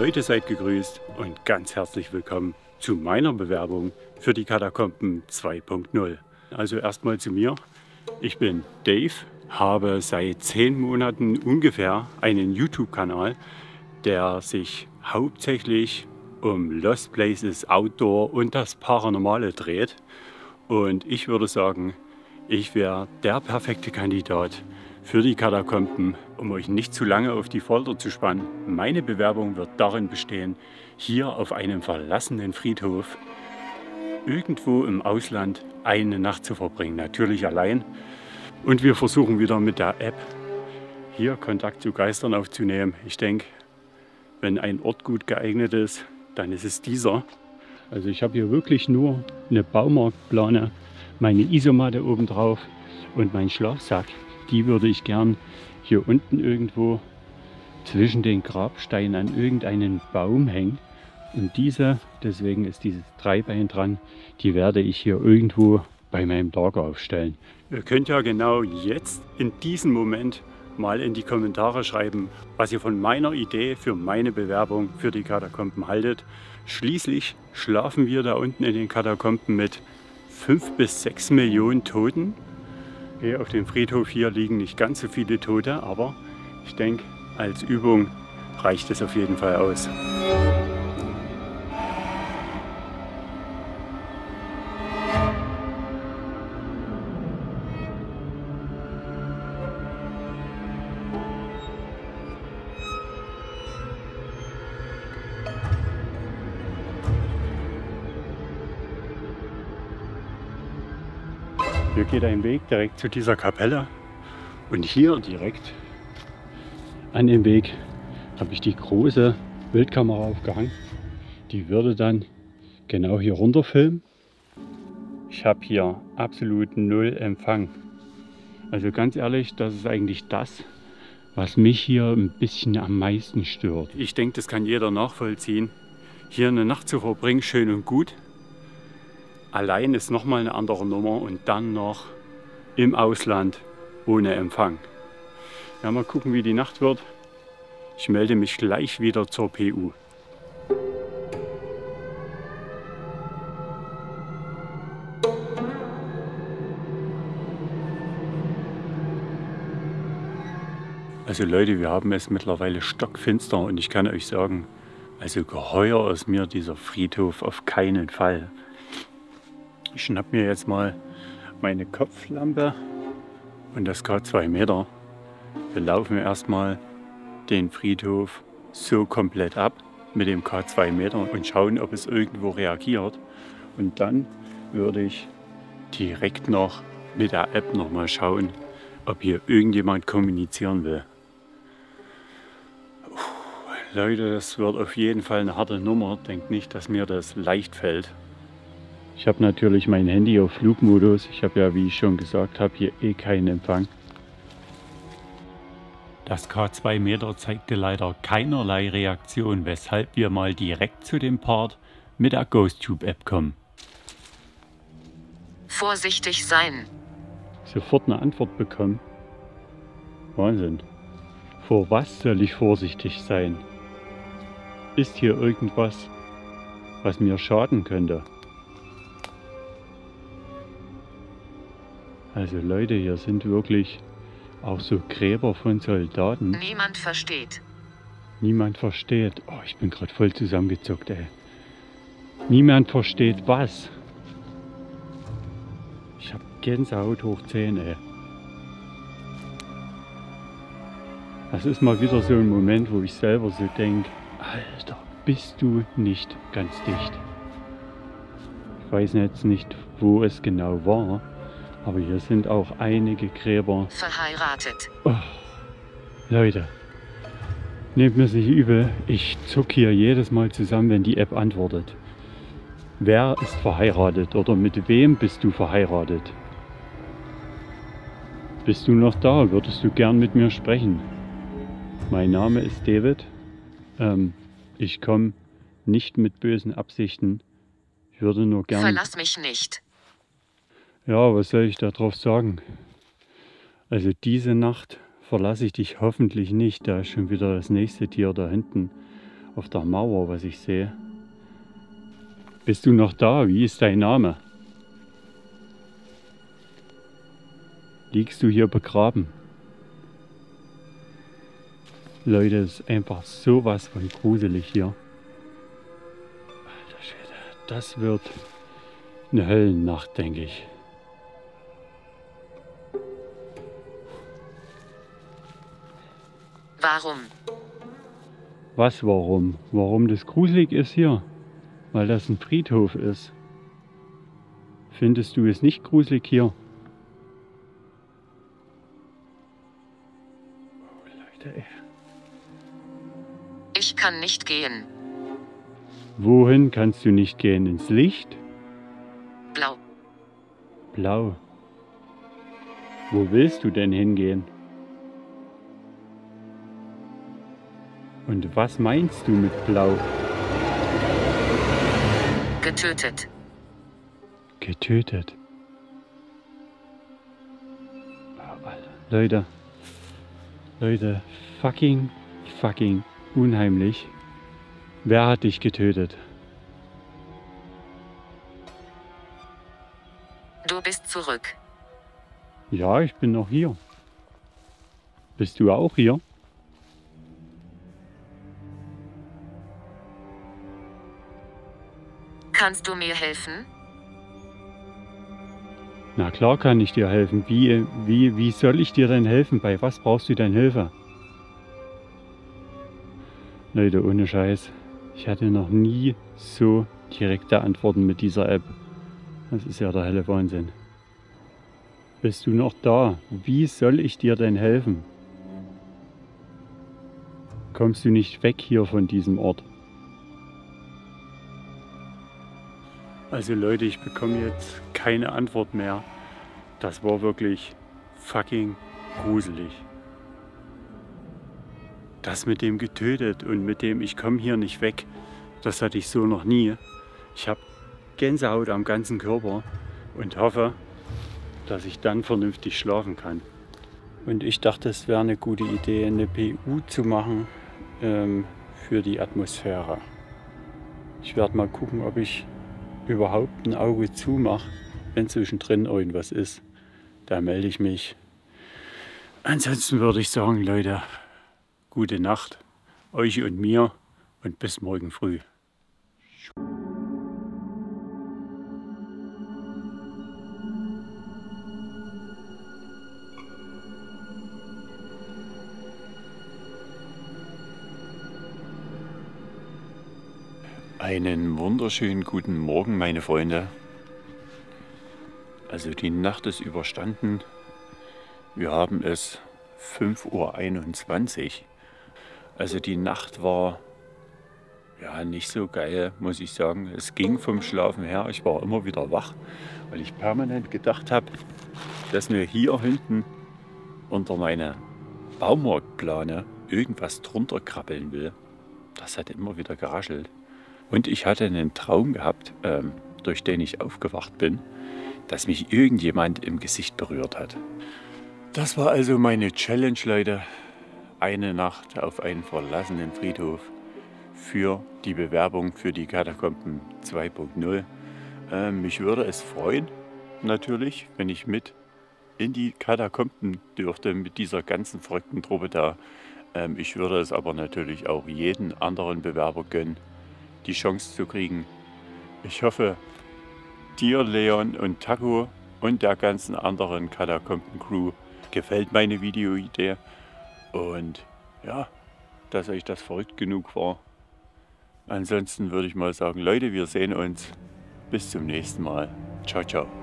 Leute, seid gegrüßt und ganz herzlich willkommen zu meiner Bewerbung für die Katakomben 2.0. Also erstmal zu mir. Ich bin Dave, habe seit 10 Monaten ungefähr einen YouTube-Kanal, der sich hauptsächlich um Lost Places, Outdoor und das Paranormale dreht. Und ich würde sagen, ich wäre der perfekte Kandidat für die Katakomben, um euch nicht zu lange auf die Folter zu spannen. Meine Bewerbung wird darin bestehen, hier auf einem verlassenen Friedhof irgendwo im Ausland eine Nacht zu verbringen. Natürlich allein. Und wir versuchen wieder mit der App hier Kontakt zu Geistern aufzunehmen. Ich denke, wenn ein Ort gut geeignet ist, dann ist es dieser. Also ich habe hier wirklich nur eine Baumarktplane, meine Isomatte oben drauf und meinen Schlafsack. Die würde ich gern hier unten irgendwo zwischen den Grabsteinen an irgendeinen Baum hängen. Und diese, deswegen ist dieses Dreibein dran, die werde ich hier irgendwo bei meinem Lager aufstellen. Ihr könnt ja genau jetzt in diesem Moment mal in die Kommentare schreiben, was ihr von meiner Idee für meine Bewerbung für die Katakomben haltet. Schließlich schlafen wir da unten in den Katakomben mit 5 bis 6 Millionen Toten. Okay, auf dem Friedhof hier liegen nicht ganz so viele Tote, aber ich denke, als Übung reicht es auf jeden Fall aus. Hier geht ein Weg direkt zu dieser Kapelle und hier direkt an dem Weg habe ich die große Bildkamera aufgehangen. Die würde dann genau hier runter filmen. Ich habe hier absolut null Empfang. Also ganz ehrlich, das ist eigentlich das, was mich hier ein bisschen am meisten stört. Ich denke, das kann jeder nachvollziehen. Hier eine Nacht zu verbringen, schön und gut. Allein ist nochmal eine andere Nummer und dann noch im Ausland ohne Empfang. Ja, mal gucken, wie die Nacht wird. Ich melde mich gleich wieder zur PU. Also Leute, wir haben es mittlerweile stockfinster und ich kann euch sagen, also geheuer ist mir dieser Friedhof auf keinen Fall. Ich schnapp mir jetzt mal meine Kopflampe und das K2 Meter. Wir laufen erstmal den Friedhof so komplett ab mit dem K2 Meter und schauen, ob es irgendwo reagiert. Und dann würde ich direkt noch mit der App nochmal schauen, ob hier irgendjemand kommunizieren will. Leute, das wird auf jeden Fall eine harte Nummer. Denkt nicht, dass mir das leicht fällt. Ich habe natürlich mein Handy auf Flugmodus. Ich habe ja, wie ich schon gesagt habe, hier eh keinen Empfang. Das K2 Meter zeigte leider keinerlei Reaktion, weshalb wir mal direkt zu dem Part mit der GhostTube App kommen. Vorsichtig sein. Sofort eine Antwort bekommen. Wahnsinn. Vor was soll ich vorsichtig sein? Ist hier irgendwas, was mir schaden könnte? Also Leute, hier sind wirklich auch so Gräber von Soldaten. Niemand versteht. Niemand versteht. Oh, ich bin gerade voll zusammengezuckt, ey. Niemand versteht was? Ich habe Gänsehaut hoch 10, ey. Das ist mal wieder so ein Moment, wo ich selber so denke, Alter, bist du nicht ganz dicht? Ich weiß jetzt nicht, wo es genau war. Aber hier sind auch einige Gräber. Verheiratet. Oh, Leute, nehmt mir nicht übel. Ich zuck hier jedes Mal zusammen, wenn die App antwortet. Wer ist verheiratet oder mit wem bist du verheiratet? Bist du noch da? Würdest du gern mit mir sprechen? Mein Name ist David. Ich komme nicht mit bösen Absichten. Ich würde nur gern... Verlass mich nicht. Ja, was soll ich da drauf sagen? Also diese Nacht verlasse ich dich hoffentlich nicht. Da ist schon wieder das nächste Tier da hinten. auf der Mauer, was ich sehe. Bist du noch da? Wie ist dein Name? Liegst du hier begraben? Leute, es ist einfach sowas von gruselig hier. Alter Schwede, das wird eine Höllennacht, denke ich. Warum? Was warum? Warum das gruselig ist hier? Weil das ein Friedhof ist. Findest du es nicht gruselig hier? Oh Leute, ey. Ich kann nicht gehen. Wohin kannst du nicht gehen? Ins Licht? Blau. Blau. Wo willst du denn hingehen? Und was meinst du mit Blau? Getötet. Getötet. Oh, Alter. Leute, fucking unheimlich. Wer hat dich getötet? Du bist zurück. Ja, ich bin noch hier. Bist du auch hier? Kannst du mir helfen? Na klar kann ich dir helfen. Wie soll ich dir denn helfen? Bei was brauchst du denn Hilfe? Leute, ohne Scheiß. Ich hatte noch nie so direkte Antworten mit dieser App. Das ist ja der helle Wahnsinn. Bist du noch da? Wie soll ich dir denn helfen? Kommst du nicht weg hier von diesem Ort? Also Leute, ich bekomme jetzt keine Antwort mehr. Das war wirklich fucking gruselig. Das mit dem getötet und mit dem ich komme hier nicht weg, das hatte ich so noch nie. Ich habe Gänsehaut am ganzen Körper und hoffe, dass ich dann vernünftig schlafen kann. Und ich dachte, es wäre eine gute Idee, eine PU zu machen für die Atmosphäre. Ich werde mal gucken, ob ich überhaupt ein Auge zumache, wenn zwischendrin irgendwas ist. Da melde ich mich. Ansonsten würde ich sagen, Leute, gute Nacht, euch und mir und bis morgen früh. Einen wunderschönen guten Morgen, meine Freunde. Also die Nacht ist überstanden. Wir haben es 5:21 Uhr. Also die Nacht war ja nicht so geil, muss ich sagen. Es ging vom Schlafen her. Ich war immer wieder wach, weil ich permanent gedacht habe, dass mir hier hinten unter meine Baumarktplane irgendwas drunter krabbeln will. Das hat immer wieder geraschelt. Und ich hatte einen Traum gehabt, durch den ich aufgewacht bin, dass mich irgendjemand im Gesicht berührt hat. Das war also meine Challenge, Leute. Eine Nacht auf einen verlassenen Friedhof für die Bewerbung für die Katakomben 2.0. Mich würde es freuen, natürlich, wenn ich mit in die Katakomben dürfte mit dieser ganzen verrückten Truppe da. Ich würde es aber natürlich auch jeden anderen Bewerber gönnen, die Chance zu kriegen. Ich hoffe, dir, Leon und Taco und der ganzen anderen Katakomben-Crew gefällt meine Videoidee und ja, dass euch das verrückt genug war. Ansonsten würde ich mal sagen, Leute, wir sehen uns. Bis zum nächsten Mal. Ciao, ciao.